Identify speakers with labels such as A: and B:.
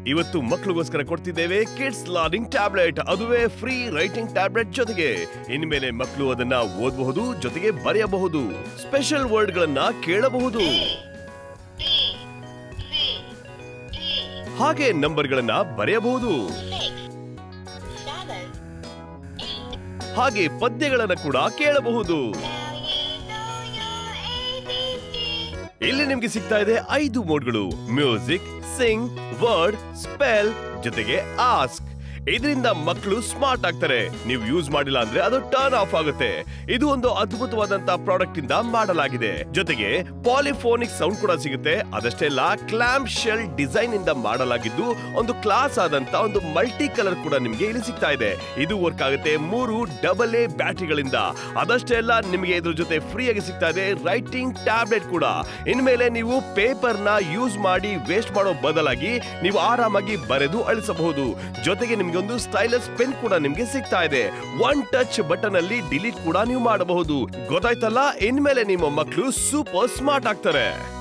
A: ಇವತ್ತು ಮಕ್ಕಳಿಗೋಸ್ಕರ ಕೊಡ್ತಿದ್ದೇವೆ ಕಿಡ್ಸ್ ಲರ್ನಿಂಗ್ ಟ್ಯಾಬ್ಲೆಟ್, ಅದುವೇ ಫ್ರೀ ರೈಟಿಂಗ್ ಟ್ಯಾಬ್ಲೆಟ್ ಜೊತೆಗೆ ಇನ್ಮೇಲೆ ಮಕ್ಕಳು ಅದನ್ನ ಓದಬಹುದು, ಜೊತೆಗೆ ಬರೆಯಬಹುದು, ಸ್ಪೆಷಲ್ ವರ್ಡ್ ಗಳನ್ನ ಕೇಳಬಹುದು, ಹಾಗೆ ನಂಬರ್ ಗಳನ್ನ ಬರೆಯಬಹುದು, ಹಾಗೆ ಪದ್ಯಗಳನ್ನ ಕೂಡ ಕೇಳಬಹುದು. ಇಲ್ಲಿ ನಿಮ್ಗೆ ಸಿಗ್ತಾ ಇದೆ 5 ಮೋಡ್ಗಳು: ಮ್ಯೂಸಿಕ್, ಸಿಂಗ್, ವರ್ಡ್, ಸ್ಪೆಲ್ ಜೊತೆಗೆ ಆಸ್ಕ್. ಇದರಿಂದ ಮಕ್ಕಳು ಸ್ಮಾರ್ಟ್ ಆಗ್ತಾರೆ. ನೀವು ಯೂಸ್ ಮಾಡಿಲ್ಲ ಅಂದ್ರೆ ಅದು ಟರ್ನ್ ಆಫ್ ಆಗುತ್ತೆ. ಇದು ಒಂದು ಅದ್ಭುತವಾದಂತ ಪ್ರಾಡಕ್ಟ್ ಇಂದ ಮಾಡಲಾಗಿದೆ. ಜೊತೆಗೆ ಪಾಲಿಫೋನಿಕ್ ಸೌಂಡ್ ಕೂಡ ಸಿಗುತ್ತೆ. ಅದಷ್ಟೇ ಅಲ್ಲ, ಕ್ಲಾಂಪ್ ಶೆಲ್ ಡಿಸೈನ್ ಇಂದ ಮಾಡಲಾಗಿದ್ದು ಒಂದು ಕ್ಲಾಸ್ ಆದಂತ ಒಂದು ಮಲ್ಟಿ ಕಲರ್ ಕೂಡ ನಿಮ್ಗೆ ಇಲ್ಲಿ ಸಿಗ್ತಾ ಇದೆ. ಇದು ವರ್ಕ್ ಆಗುತ್ತೆ 3 AA ಬ್ಯಾಟರಿಗಳಿಂದ. ಅದಷ್ಟೇ ಅಲ್ಲ, ನಿಮಗೆ ಇದ್ರ ಜೊತೆ ಫ್ರೀ ಆಗಿ ಸಿಗ್ತಾ ಇದೆ ರೈಟಿಂಗ್ ಟ್ಯಾಬ್ಲೆಟ್ ಕೂಡ. ಇನ್ಮೇಲೆ ನೀವು ಪೇಪರ್ ನ ಯೂಸ್ ಮಾಡಿ ವೇಸ್ಟ್ ಮಾಡೋ ಬದಲಾಗಿ ನೀವು ಆರಾಮಾಗಿ ಬರೆದು ಅಳಿಸಬಹುದು. ಜೊತೆಗೆ ನಿಮ್ಗೆ ಒಂದು ಸ್ಟೈಲಸ್ ಪೆನ್ ಕೂಡ ನಿಮ್ಗೆ ಸಿಗ್ತಾ ಇದೆ. 1 ಟಚ್ ಬಟನ್ ಅಲ್ಲಿ ಡಿಲೀಟ್ ಕೂಡ ನೀವು ಮಾಡಬಹುದು. ಗೊತ್ತಾಯ್ತಲ್ಲ, ಇನ್ಮೇಲೆ ನಿಮ್ಮ ಮಕ್ಕಳು ಸೂಪರ್ ಸ್ಮಾರ್ಟ್ ಆಗ್ತಾರೆ.